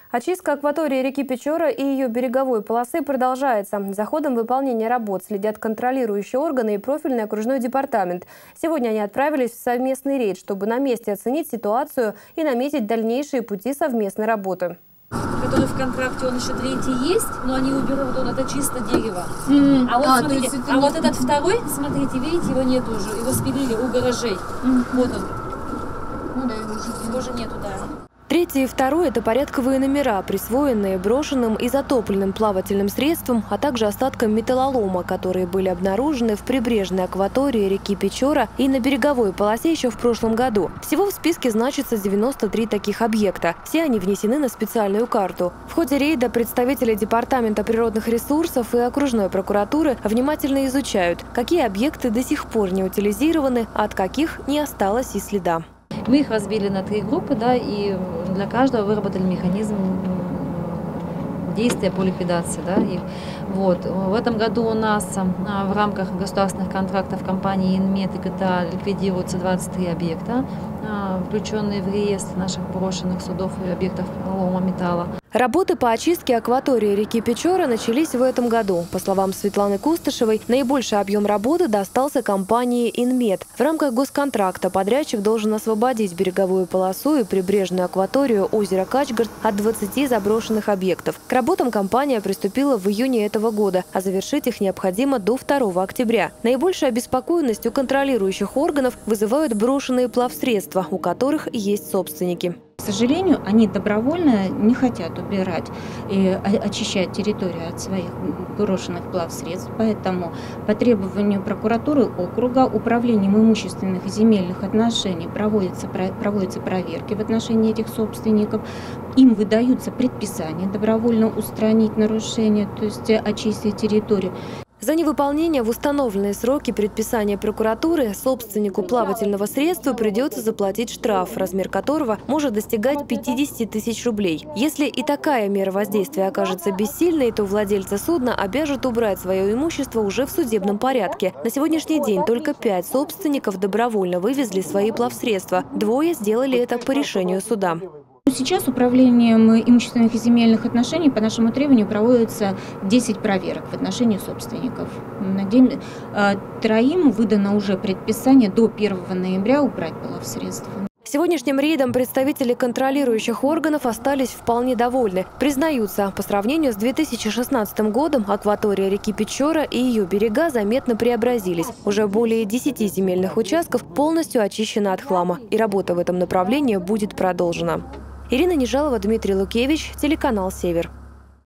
Очистка акватории реки Печора и ее береговой полосы продолжается. За ходом выполнения работ следят контролирующие органы и профильный окружной департамент. Сегодня они отправились в совместный рейд, чтобы на месте оценить ситуацию и наметить дальнейшие пути совместной работы. Который в контракте, он еще третий есть, но они уберут, это чисто дерево. Смотрите, вот этот второй, смотрите, видите, его нет уже, его спилили у гаражей. Вот он. Ну да, его уже нету, да. Третий и второй – это порядковые номера, присвоенные брошенным и затопленным плавательным средствам, а также остаткам металлолома, которые были обнаружены в прибрежной акватории реки Печора и на береговой полосе еще в прошлом году. Всего в списке значится 93 таких объекта. Все они внесены на специальную карту. В ходе рейда представители Департамента природных ресурсов и окружной прокуратуры внимательно изучают, какие объекты до сих пор не утилизированы, а от каких не осталось и следа. Мы их разбили на 3 группы, да, и для каждого выработали механизм действия по ликвидации. Да, их. Вот. В этом году у нас в рамках государственных контрактов компании «Инмет» и ГТА ликвидируются 23 объекта, включенные в реестр наших брошенных судов и объектов лома металла. Работы по очистке акватории реки Печора начались в этом году. По словам Светланы Кустышевой, наибольший объем работы достался компании «Инмет». В рамках госконтракта подрядчик должен освободить береговую полосу и прибрежную акваторию озера Качгард от 20 заброшенных объектов. К работам компания приступила в июне этого года, а завершить их необходимо до 2 октября. Наибольшую обеспокоенность у контролирующих органов вызывают брошенные плавсредства, у которых есть собственники. К сожалению, они добровольно не хотят убирать и очищать территорию от своих брошенных плавсредств. Поэтому по требованию прокуратуры округа управлением имущественных и земельных отношений проводятся проверки в отношении этих собственников. Им выдаются предписания добровольно устранить нарушения, то есть очистить территорию. За невыполнение в установленные сроки предписания прокуратуры собственнику плавательного средства придется заплатить штраф, размер которого может достигать 50 тысяч рублей. Если и такая мера воздействия окажется бессильной, то владельца судна обяжут убрать свое имущество уже в судебном порядке. На сегодняшний день только 5 собственников добровольно вывезли свои плавсредства. 2 сделали это по решению суда. Сейчас управлением имущественных и земельных отношений по нашему требованию проводится 10 проверок в отношении собственников. 3 выдано уже предписание до 1 ноября убрать плавсредства. Сегодняшним рейдом представители контролирующих органов остались вполне довольны. Признаются, по сравнению с 2016 годом акватория реки Печора и ее берега заметно преобразились. Уже более 10 земельных участков полностью очищена от хлама, и работа в этом направлении будет продолжена. Ирина Нежалова, Дмитрий Лукевич, телеканал «Север».